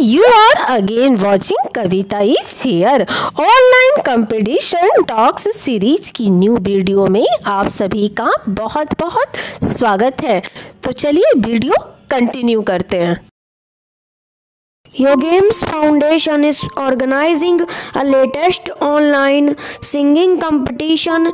you are again watching Kavita is here online competition talks series की new video में आप सभी का बहुत बहुत स्वागत है। तो चलिए वीडियो कंटिन्यू करते हैं। Your Games Foundation is organizing a latest online singing competition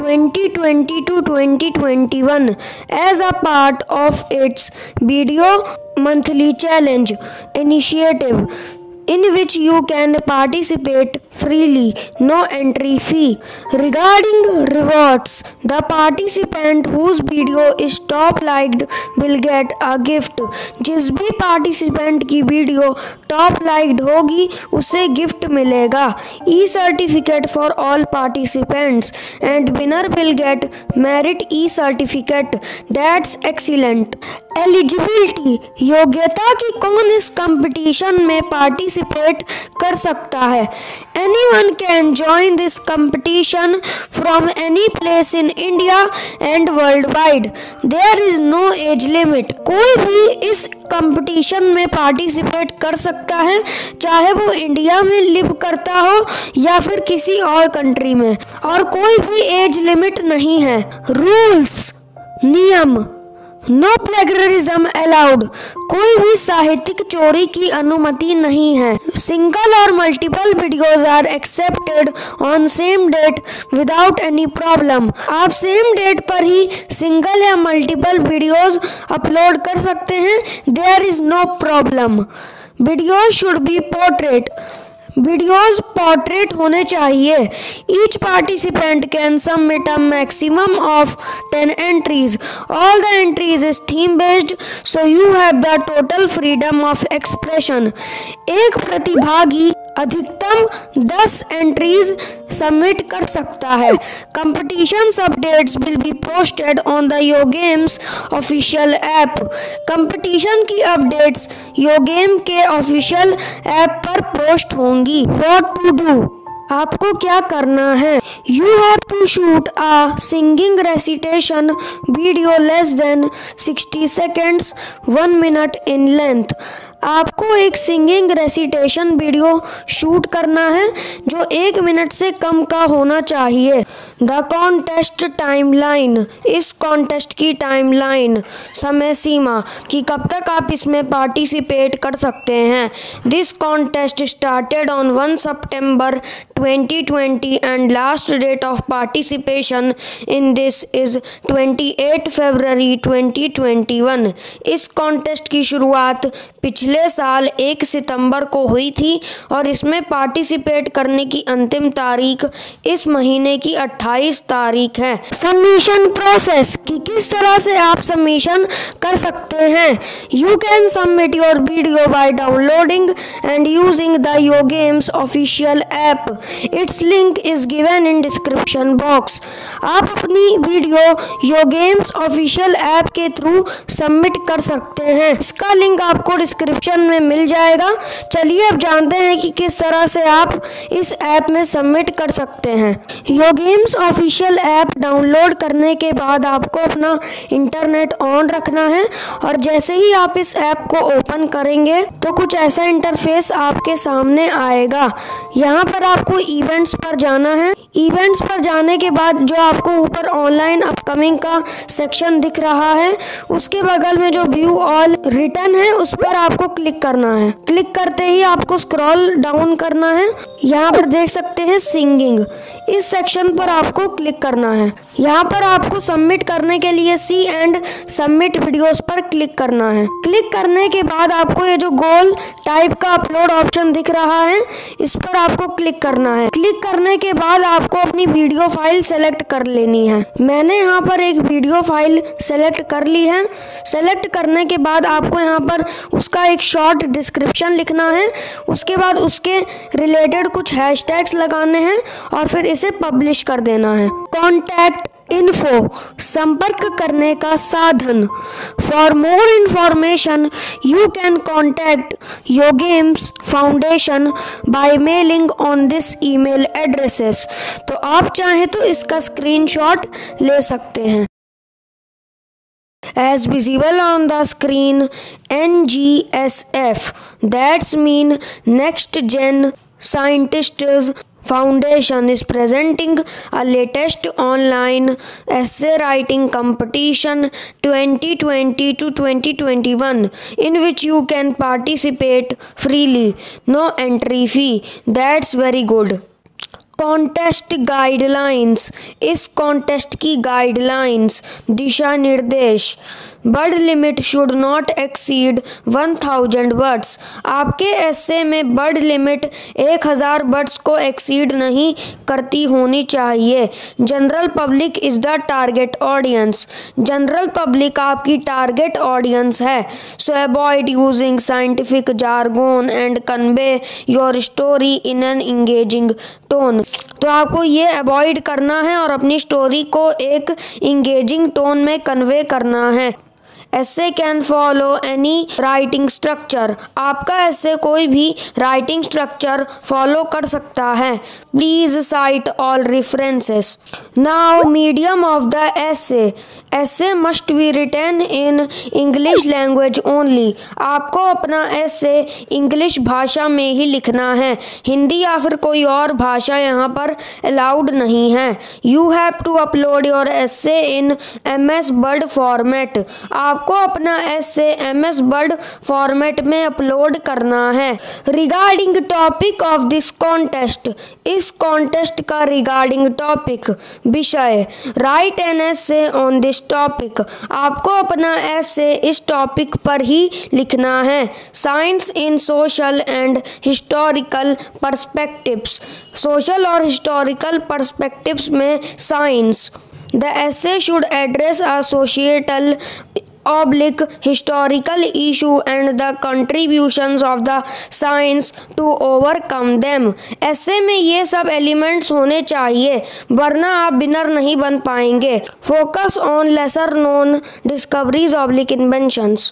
2020-2021 as a part of its video monthly challenge initiative, in which you can participate freely, no entry fee. Regarding rewards, the participant whose video is top liked will get a gift. जिस भी participant की video top liked होगी उसे gift मिलेगा। E certificate for all participants and winner will get merit e certificate. That's excellent. Eligibility, योग्यता की कौन इस कंपटीशन में पार्टिसिपेट कर सकता है। Anyone can join this competition from any place in India and world wide. There is no age limit. कोई भी इस कंपटीशन में पार्टिसिपेट कर सकता है, चाहे वो इंडिया में लिव करता हो या फिर किसी और कंट्री में, और कोई भी एज लिमिट नहीं है। रूल्स, नियम, नो प्लेगरिज्म अलाउड। कोई भी साहित्यिक चोरी की अनुमति नहीं है। सिंगल और multiple videos are accepted on same date without any problem. आप सेम डेट पर ही सिंगल या मल्टीपल वीडियोज अपलोड कर सकते हैं। There is no problem. Videos should be portrait. Videos portrait होने चाहिए। Each participant can submit a maximum of 10 entries. All the entries is theme based, so you have the total freedom of expression. एक प्रतिभागी अधिकतम 10 entries submit कर सकता है। Competition updates will be posted on the Yo Games official app. Competition की updates Yo Game के official app पर post होंगी। व्हाट टू डू, आपको क्या करना है। You have to shoot a singing recitation video less than 60 seconds 1 minute in length. आपको एक सिंगिंग रेसिटेशन वीडियो शूट करना है जो 1 मिनट से कम का होना चाहिए। द कॉन्टेस्ट टाइमलाइन, इस कॉन्टेस्ट की टाइमलाइन, समय सीमा कि कब तक आप इसमें पार्टिसिपेट कर सकते हैं। This contest started on 1 September 2020 and last date of participation in this is 28 February 2021। इस कॉन्टेस्ट की शुरुआत पिछले साल 1 सितंबर को हुई थी और इसमें पार्टिसिपेट करने की अंतिम तारीख इस महीने की 28 तारीख है। सबमिशन प्रोसेस कि किस तरह से आप सबमिशन कर सकते हैं। You can submit your video by downloading and using the Yo Games official app. It's link is given in description box. आप अपनी video Yo Games official app के थ्रू सबमिट कर सकते हैं। इसका लिंक आपको डिस्क्रिप्शन में मिल जाएगा। चलिए अब जानते हैं कि किस तरह से आप इस ऐप में सबमिट कर सकते हैं। Yo Games official app download करने के बाद आपको अपना इंटरनेट ऑन रखना है और जैसे ही आप इस ऐप को ओपन करेंगे तो कुछ ऐसा इंटरफेस आपके सामने आएगा। यहाँ पर आपको इवेंट्स पर जाना है। इवेंट्स पर जाने के बाद जो आपको ऊपर ऑनलाइन अपकमिंग का सेक्शन दिख रहा है उसके बगल में जो व्यू ऑल रिटर्न है उस पर आपको क्लिक करना है। क्लिक करते ही आपको स्क्रॉल डाउन करना है। यहाँ पर देख सकते हैं सिंगिंग, इस सेक्शन पर आपको क्लिक करना है। यहाँ पर आपको सबमिट करने के लिए सी एंड सबमिट वीडियोस पर क्लिक करना है। क्लिक करने के बाद आपको ये जो गोल टाइप का अपलोड ऑप्शन दिख रहा है इस पर आपको क्लिक करना है। क्लिक करने के बाद आपको अपनी वीडियो फाइल सेलेक्ट कर लेनी है। मैंने यहाँ पर एक वीडियो फाइल सेलेक्ट कर ली है। सेलेक्ट करने के बाद आपको यहाँ पर उसका एक शॉर्ट डिस्क्रिप्शन लिखना है। उसके बाद उसके रिलेटेड कुछ हैशटैग्स लगाने हैं और फिर इसे पब्लिश कर देना है। कॉन्टैक्ट इन्फो, संपर्क करने का साधन। For more information you can contact Yo Games foundation by mailing on this email addresses. तो आप चाहें तो इसका स्क्रीनशॉट ले सकते हैं। as visible on the screen. NGSF, that's mean Next Gen Scientists Foundation, is presenting a latest online essay writing competition 2020 to 2021 in which you can participate freely, no entry fee. That's very good. Contest guidelines, इस contest की guidelines दिशा निर्देश, word limit should not exceed 1000 words. आपके essay में word limit 1000 words को exceed नहीं करती होनी चाहिए। General public is the target audience, general public आपकी टारगेट ऑडियंस है। So avoid using scientific jargon and convey your story in an engaging tone. तो आपको ये अवॉइड करना है और अपनी स्टोरी को एक इंगेजिंग टोन में कन्वे करना है। Essay can follow any writing structure, आपका ऐसे कोई भी राइटिंग स्ट्रक्चर फॉलो कर सकता है। Please cite all references. Now medium of the essay, essay must be written in English language only. आपको अपना ऐसे इंग्लिश भाषा में ही लिखना है, हिंदी या फिर कोई और भाषा यहाँ पर अलाउड नहीं है। You have to upload your essay in MS word format, आपको अपना ऐसे MS वर्ड फॉर्मेट में अपलोड करना है। Regarding topic of this contest, इस कॉन्टेस्ट का रिगार्डिंग टॉपिक विषय, write an essay on this topic, आपको अपना ऐसे इस टॉपिक पर ही लिखना है। Science in social and historical perspectives, social और हिस्टोरिकल पर्सपेक्टिव्स में science. The essay should address a societal historical issue and the contributions of the science to overcome them। ऐसे में ये सब एलिमेंट्स होने चाहिए वरना आप विनर नहीं बन पाएंगे। Focus on lesser known discoveries oblique inventions.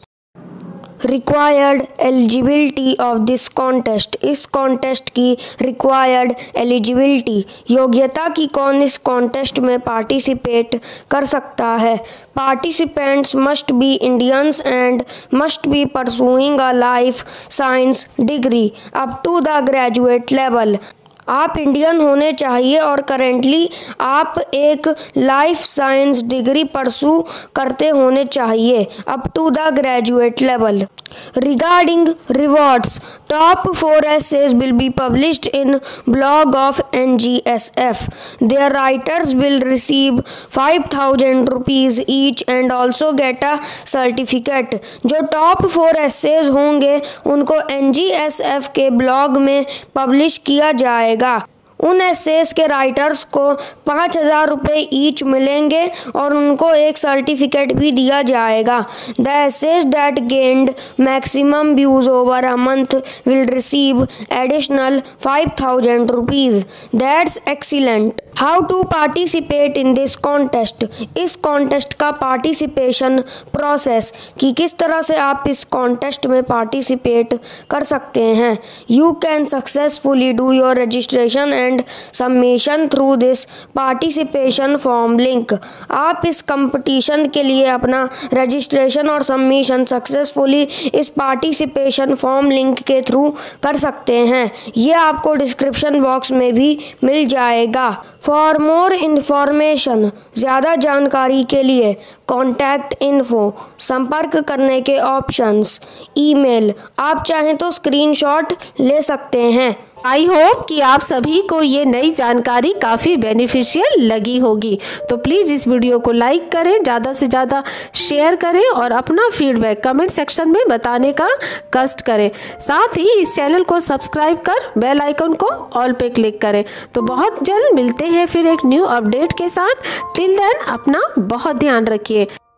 Required eligibility of this contest, इस कॉन्टेस्ट की रिक्वायर्ड एलिजिबिलिटी, योग्यता की कौन इस कॉन्टेस्ट में पार्टिसिपेट कर सकता है। Participants must be Indians and must be pursuing a life science degree up to the graduate level. आप इंडियन होने चाहिए और करेंटली आप एक लाइफ साइंस डिग्री परसू करते होने चाहिए up to the graduate level. Regarding rewards, top 4 essays will be published in blog of NGSF. Their writers will receive 5000 rupees each and also get a certificate. जो top 4 essays होंगे उनको NGSF के blog में publish किया जाएगा। उन assess के writers को 5000 रुपये ईच मिलेंगे और उनको एक सर्टिफिकेट भी दिया जाएगा। The essays that gained maximum views over a month will receive additional 5000 rupees. That's excellent. How to participate in this contest, इस कॉन्टेस्ट का पार्टिसिपेशन प्रोसेस कि किस तरह से आप इस कॉन्टेस्ट में पार्टिसिपेट कर सकते हैं। You can successfully do your registration and submission through this participation form link. आप इस कंपटीशन के लिए अपना रजिस्ट्रेशन और सबमिशन सक्सेसफुली इस पार्टिसिपेशन फॉर्म लिंक के थ्रू कर सकते हैं। ये आपको डिस्क्रिप्शन बॉक्स में भी मिल जाएगा। फॉर मोर इन्फॉर्मेशन, ज़्यादा जानकारी के लिए कॉन्टैक्ट इन्फो, संपर्क करने के ऑप्शंस, ईमेल, आप चाहें तो स्क्रीनशॉट ले सकते हैं। आई होप कि आप सभी को ये नई जानकारी काफ़ी बेनिफिशियल लगी होगी। तो प्लीज़ इस वीडियो को लाइक करें, ज़्यादा से ज़्यादा शेयर करें और अपना फीडबैक कमेंट सेक्शन में बताने का कष्ट करें। साथ ही इस चैनल को सब्सक्राइब कर बेल आइकन को ऑल पे क्लिक करें। तो बहुत जल्द मिलते हैं फिर एक न्यू अपडेट के साथ। टिल देन अपना बहुत ध्यान रखिए।